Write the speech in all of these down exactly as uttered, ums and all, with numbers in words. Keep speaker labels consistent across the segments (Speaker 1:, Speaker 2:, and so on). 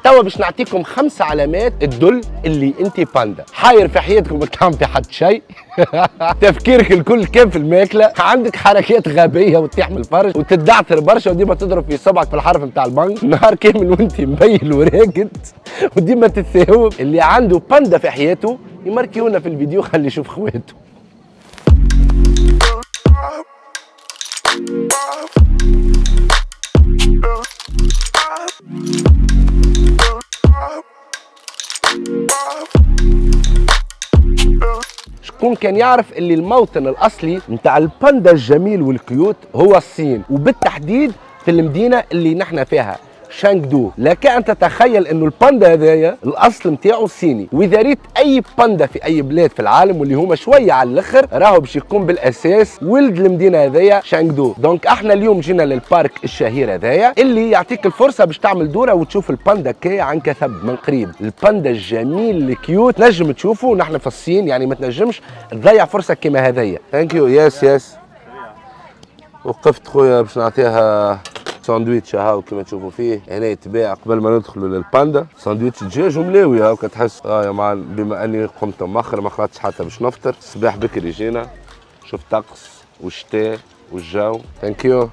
Speaker 1: توا باش نعطيكم خمس علامات تدل اللي انت باندا. حاير في حياتكم ما تعمل في حد شيء. تفكيرك الكل كان في الماكله، عندك حركات غبيه وتطيح من الفرج وتدعتر برشا وديما تضرب في صبعك في الحرف نتاع البنك نهار كامل وانت مبين وراقد، وديما تتثاوب. اللي عنده باندا في حياته يماركيونا في الفيديو خلي يشوف خواته. شكون كان يعرف اللي الموطن الاصلي نتاع الباندا الجميل والكيوت هو الصين، وبالتحديد في المدينه اللي نحن فيها شانغدو. لك ان تتخيل انه الباندا هذايا الاصل نتاعو صيني، واذا ريت اي باندا في اي بلاد في العالم واللي هما شويه على الاخر راهو باش يكون بالاساس ولد المدينه هذايا شانغدو. دونك احنا اليوم جينا للبارك الشهير هذايا اللي يعطيك الفرصه باش تعمل دوره وتشوف الباندا كي عن كثب من قريب. الباندا الجميل الكيوت نجم تشوفه، ونحن في الصين يعني ما تنجمش تضيع فرصه كيما هذيا. ثانك يو. يس يس. وقفت خويا باش نعطيها ساندويتش هاو كما تشوفوا فيه هنا يتباع قبل ما ندخلوا للباندا. ساندويتش دجاج وملاوي هاو كتحس. اه يا معلم بما اني قمت مأخر ما خلطتش حتى باش نفطر. الصباح بكري جينا شوف طقس والشتاء والجو. ثانك يو.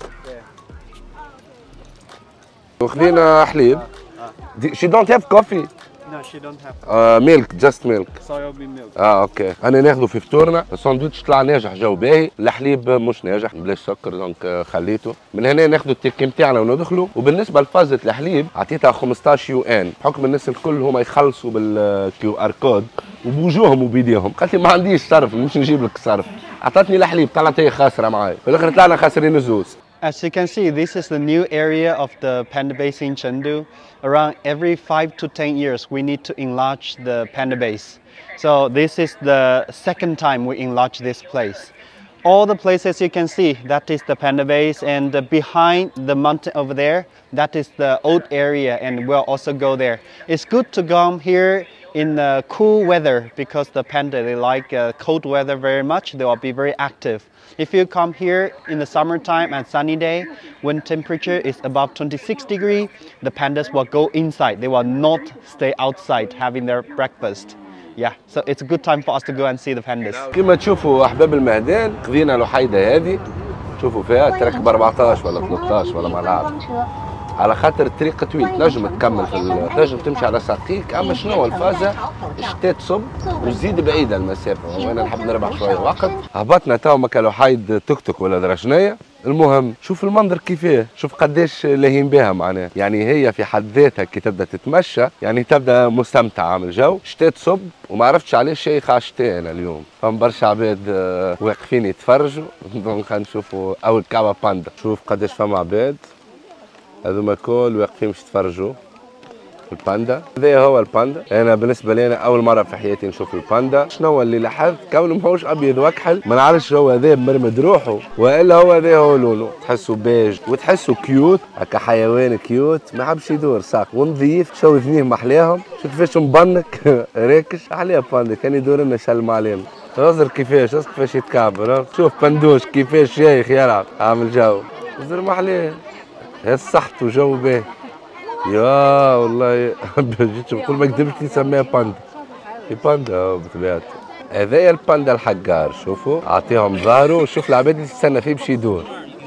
Speaker 1: وخذينا حليب. شي دونت هاف كوفي.
Speaker 2: No, she don't have.
Speaker 1: Uh, milk, just milk.
Speaker 2: Soybean milk.
Speaker 1: اه اوكي. انا ناخذه في فطورنا. الساندويتش طلع ناجح جو باهي، الحليب مش ناجح بلاش سكر دونك خليته. من هنا ناخذوا التيكي نتاعنا وندخلوا. وبالنسبه لفازه الحليب عطيتها خمسطاش يو ان، بحكم الناس الكل هما يخلصوا بالكيو ار كود وبوجوههم وبيديهم. قالت لي ما عنديش صرف مش نجيب لك صرف. عطتني الحليب طلعت هي خاسره معايا، في الاخر طلعنا خاسرين الزوز.
Speaker 2: As you can see, this is the new area of the panda base in Chengdu. Around every five to ten years, we need to enlarge the panda base. So this is the second time we enlarge this place. All the places you can see, that is the panda base, and behind the mountain over there, that is the old area, and we'll also go there. It's good to come here in uh, cool weather because the panda, they like uh, cold weather very much. They will be very active. If you come here in the summertime and sunny day, when temperature is above twenty-six degrees, the pandas will go inside. They will not stay outside having their breakfast. Yeah, so it's a good time for us to go and see the pandas.
Speaker 1: كما تشوفوا احباب المهدان خذينا الوحيده هذه، شوفوا فيها تركب أربعطاش ولا ثلاطاش ولا ما نعرف، على خاطر الطريق طويل تنجم تكمل في تنجم تمشي على ساقيك. اما شنو الفازه الشتاء تصب وتزيد بعيده المسافه، وانا نحب نربح شويه وقت. هبطنا تو مكان وحيد توك توك ولا درجنيه. المهم شوف المنظر كيفاه، شوف قداش لاهين بها معناها، يعني هي في حد ذاتها كي تبدا تتمشى يعني تبدا مستمتع عامل جو. شتاء تصب وما عرفتش علاش شيخ على الشتاء انا اليوم، فهم برشا عباد واقفين يتفرجوا. دونك نشوفوا اول كعبه باندا، شوف قداش فما عباد هذوما الكل واقفين باش يتفرجوا في الباندا. هذا هو الباندا. انا بالنسبه لي أنا اول مره في حياتي نشوف الباندا. شنو اللي لاحظت كونه ماهوش ابيض وكحل، ما نعرفش هو هذا مرمد روحه والا هو هذا هو لونه، تحسه بيج وتحسه كيوت هكا، حيوان كيوت ما حبش يدور ساق ونظيف. شو ذنيه محلاهم، شوف كيفاش مبنك راكش عليه باندا، كان يدور لنا شلم علينا. انظر كيفاش كيفاش يتكعبر، شوف بندوش كيفاش شيخ يلعب عامل جو. انظر محلاه هي صحته جو باهي. يا والله جيت نقول ما كذبش نسميها باندا. في باندا بطبيعته. هذايا الباندا الحقار، شوفوا اعطيهم ظهره وشوف العباد اللي تستنى فيه باش يدور.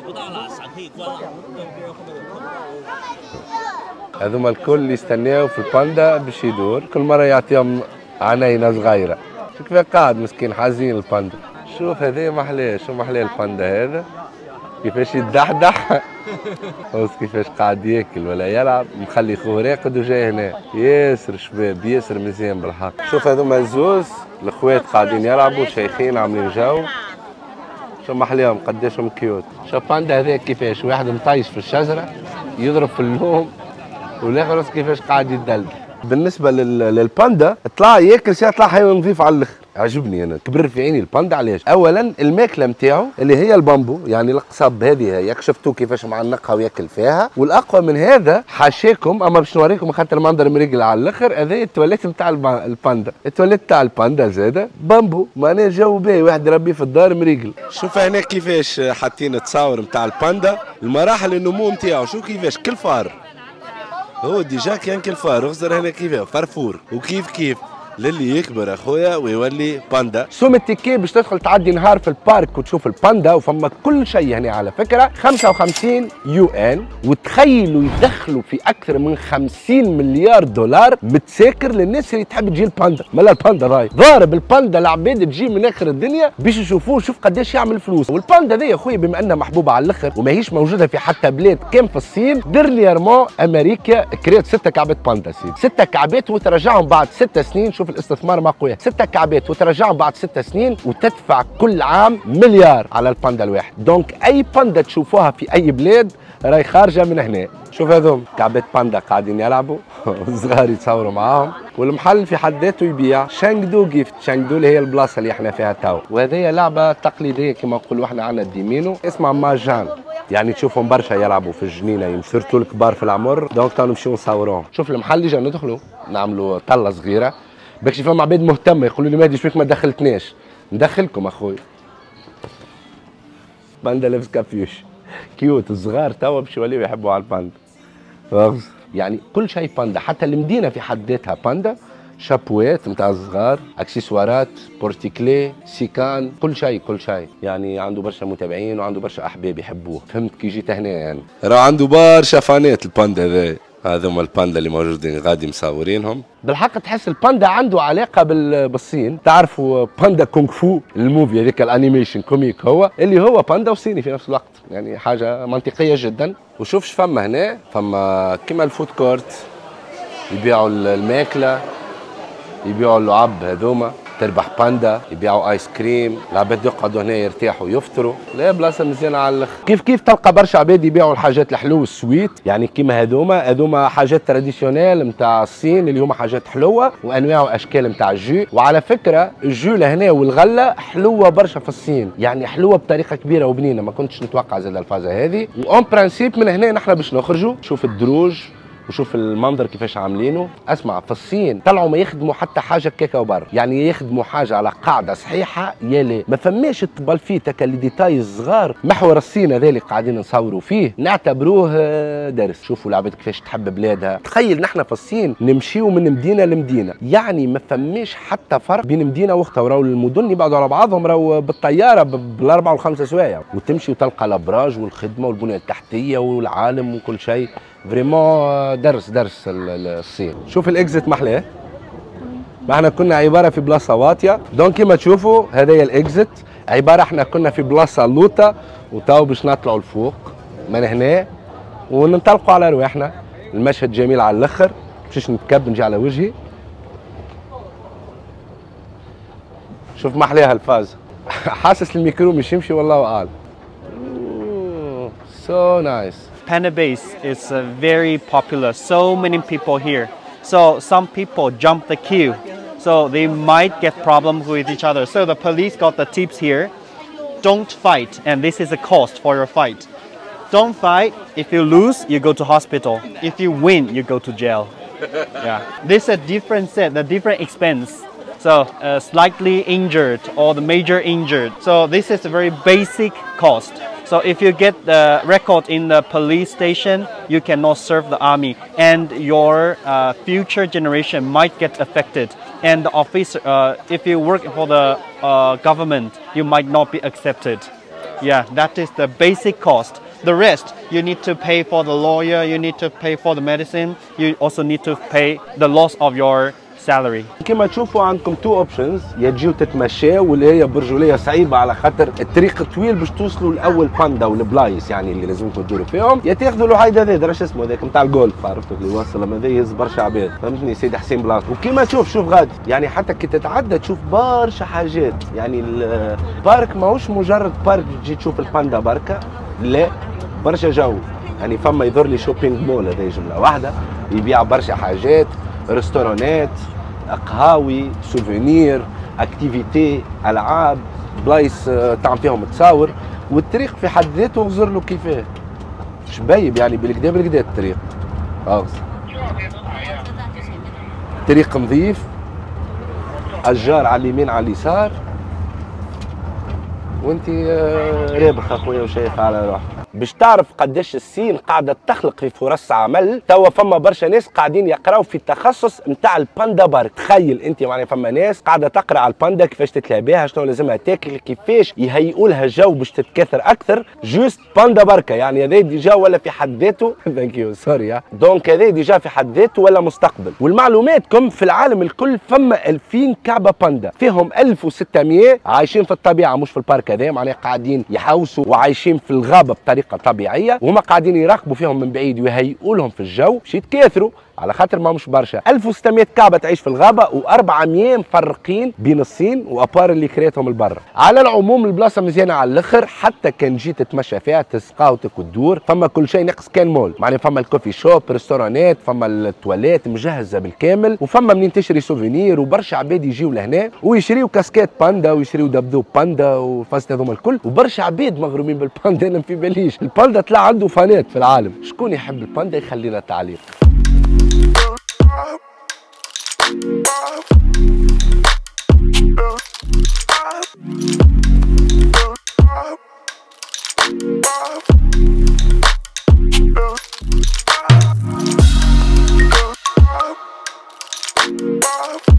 Speaker 1: هذوما الكل اللي يستناو في الباندا باش يدور، كل مره يعطيهم عناينه صغيره. شوف كيف قاعد مسكين حزين الباندا. شوف هذايا محلاه، شو محلاه الباندا هذا كيفاش يتدحدح. بص كيفاش قاعد ياكل ولا يلعب، مخلي خوه راقد وجاي هنا. ياسر شباب ياسر مزيان بالحق. شوف هذوما الزوز الاخوات قاعدين يلعبوا شيخين عاملين جو. شو محليهم قداشهم كيوت. شوف باندا هذا كيفاش واحد مطيش في الشجره يضرب في اللوم والاخر كيفاش قاعد يدلدل. بالنسبه للباندا طلع ياكل شي، طلع حيوان نظيف على الاخر. عجبني انا كبر في عيني الباندا. علاش؟ اولا الماكله نتاعو اللي هي البامبو، يعني القصب هذه هي شفتوا كيفاش معنقها وياكل فيها. والاقوى من هذا حاشاكم، اما باش نوريكم خاطر المنظر مريقل على الاخر. هذا التواليت نتاع الباندا، التواليت نتاع الباندا زاده بامبو، معناها جو باهي واحد يربيه في الدار مريقل. شوف هنا كيفاش حاطين التصاور نتاع الباندا، المراحل النمو نتاعو، شوف كيفاش كل فار هو ديجا كان كالفار اخزر هنا كيف فرفور وكيف كيف للي يكبر اخويا ويولي باندا. سوم التيكي باش تدخل تعدي نهار في البارك وتشوف الباندا وفما كل شيء هنا على فكره خمسة وخمسين يو ان، وتخيلوا يدخلوا في اكثر من خمسين مليار دولار متساكر للناس اللي تحب تجي الباندا. مالا الباندا راي ضارب الباندا العباد تجي من اخر الدنيا باش يشوفوه، شوف قداش يعمل فلوس. والباندا ذي يا خويا بما انها محبوبه على الاخر وماهيش موجوده في حتى بلاد كان في الصين، ديرنييرمون امريكا كريت ستة كعبات باندا سيدي، ستة كعبات وترجعهم بعد ست سنين. شوف الاستثمار ما قوي، ستة كعبات وترجعهم بعد ست سنين وتدفع كل عام مليار على الباندا الواحد. دونك اي باندا تشوفوها في اي بلاد راهي خارجه من هنا. شوف هذوم كعبات باندا قاعدين يلعبوا صغار يتصوروا معاهم، والمحل في حد ذاته يبيع شانغدو جيفت. شانغدو اللي هي البلاصه اللي احنا فيها تو، وهذه لعبه تقليديه كما نقولوا احنا عندنا الديمينو اسمها ماجان، يعني تشوفهم برشا يلعبوا في الجنينه سيرتو الكبار في العمر. دونك تو نمشيو نصوروهم. شوف المحل اللي جا ندخلوا نعملوا طله صغيره باش فما عباد مهتمه يقولوا لي مهدي شويك ما دخلتناش. ندخلكم اخوي. باندا لابس كابيوش كيوت صغار توا باش يوليو يحبوا على الباندا. يعني كل شيء باندا، حتى المدينه في حد ذاتها باندا، شابوات نتاع الصغار، اكسسوارات، بورتيكلي، سيكان، كل شيء كل شيء. يعني عنده برشا متابعين وعنده برشا احباب يحبوه. فهمت كي جيت هنا يعني راه عنده برشا فانات الباندا ذا. هذوما الباندا اللي موجودين غادي مصورينهم. بالحق تحس الباندا عنده علاقه بالصين. تعرفوا باندا كونغ فو الموفي هذيك الانيميشن كوميك هو اللي هو باندا وصيني في نفس الوقت، يعني حاجه منطقيه جدا. وشوفش فما هنا فما كيما الفود كورت يبيعوا الماكله، يبيعوا اللعب هذوما تربح باندا، يبيعوا ايس كريم، العباد يقعدوا هنا يرتاحوا يفطروا. لا بلاصه مزيانه على الاخر. كيف كيف تلقى برشا عباد يبيعوا الحاجات الحلوه السويت، يعني كيما هذوما هذوما حاجات تراديسيونيل نتاع الصين اللي هما حاجات حلوه وانواع واشكال نتاع الجو. وعلى فكره الجو لهنا والغله حلوه برشا في الصين، يعني حلوه بطريقه كبيره وبنينه، ما كنتش نتوقع زاد الفازه هذه. واون برانسيب من هنا نحن باش نخرجوا شوف الدروج وشوف المنظر كيفاش عاملينه. اسمع في الصين طلعوا ما يخدموا حتى حاجه كيكه وبر، يعني يخدموا حاجه على قاعده صحيحه يلي ما فماش التبلفيت هكا لي ديتاي صغار. محور الصين هذا اللي قاعدين نصوروا فيه نعتبروه درس. شوفوا العباد كيفاش تحب بلادها. تخيل نحن في الصين نمشيو من مدينه لمدينه، يعني ما فماش حتى فرق بين مدينه واختها، وراو المدن يبعدوا على بعضهم راهو بالطياره بالاربع والخمسه سوايع، وتمشي وتلقى الابراج والخدمه والبنيه التحتيه والعالم وكل شيء. فريمون درس درس الصين. شوف الاكزيت محلاه، ما احنا كنا عباره في بلاصه واطيه، دونك كيما تشوفوا هذا هي الاكزيت عباره احنا كنا في بلاصه لوطه وتو باش نطلعوا لفوق من هنا وننطلقوا على رواحنا. المشهد جميل على الاخر، باش نتكب نجي على وجهي. شوف محلاها الفاز. حاسس الميكرو مش يمشي والله اعلم. سو نايس.
Speaker 2: Panda Base is uh, very popular. So many people here. So some people jump the queue. So they might get problems with each other. So the police got the tips here. Don't fight, and this is a cost for your fight. Don't fight. If you lose, you go to hospital. If you win, you go to jail. Yeah. This is a different set, a different expense. So uh, slightly injured or the major injured. So this is a very basic cost. So if you get the record in the police station, you cannot serve the army, and your uh, future generation might get affected. And the officer, uh, if you work for the uh, government, you might not be accepted. Yeah, that is the basic cost. The rest, you need to pay for the lawyer, you need to pay for the medicine, you also need to pay the loss of your salary.
Speaker 1: كما تشوفوا عندكم تو اوبشنز، يا تجيو تتمشاو واللي هي برجوليه صعيبه على خاطر الطريق طويل باش توصلوا لاول باندا والبلايص يعني اللي لازمكم تدوروا فيهم، يا تاخذوا الوحيد هذا دراش اسمه هذاك نتاع الجولف، عرفتوا اللي يوصل لما هذا يهز برشا عباد، فهمتني سيدي حسين بلاصه. وكما تشوف شوف غادي يعني حتى كي تتعدى تشوف برشا حاجات، يعني البارك ماهوش مجرد بارك تجي تشوف الباندا بركه، لا برشا جو، يعني فما يظهر لي شوبينج مول هذه جمله واحده يبيع برشا حاجات، ريستورانات، قهاوي، سوفينير، اكتيفيتي، العاب، بلايص تعمل فيهم تصاور، والطريق في حد ذاته غزر له كيفاه شبايب يعني بالكدا بالكدا الطريق اغز طريق نظيف، اشجار على اليمين على اليسار، وانت رابخ اخويا وشايف على روحك. باش تعرف قداش الصين قاعده تخلق في فرص عمل. توا فما برشا ناس قاعدين يقراو في التخصص نتاع الباندا بارك. تخيل انت معناها فما ناس قاعده تقرا على الباندا كيفاش تتلهى بها، شنو لازمها تاكل، كيفاش يهيئوا لها جو باش تتكاثر اكثر. جوست باندا بركه يعني هذا ديجا ولا في حد ذاته ثانك يو سوري دونك هذا ديجا في حد ذاته ولا مستقبل. والمعلوماتكم في العالم الكل فما ألفين كعبه باندا، فيهم ألف وستمية عايشين في الطبيعه مش في البارك هذا، معناها قاعدين يحوسوا وعايشين في الغابه بطريقه طبيعيه، وهما قاعدين يراقبوا فيهم من بعيد ويهيئوا لهم في الجو باش يتكاثروا على خاطر ما مش برشا. ألف وستمية كعبه تعيش في الغابه وأربعمية مفرقين بين الصين وابار اللي كريتهم البرة. على العموم البلاصه مزيانه على الاخر، حتى كان جيت تتمشى فيها تسقاوتك وتدور، فما كل شيء ناقص كان مول، معناها فما الكوفي شوب، ريستورانات، فما التواليت مجهزه بالكامل، وفما منين تشري سوفينير، وبرشا عباد يجيو لهنا ويشريو كاسكيت باندا ويشريو دبدوب باندا وفاست هذوما الكل، وبرشا عباد مغرومين بالباندا. انا في باليش الباندا طلع عنده فانات في العالم. شكون يحب الباندا يخلينا تعليق.
Speaker 3: Bye.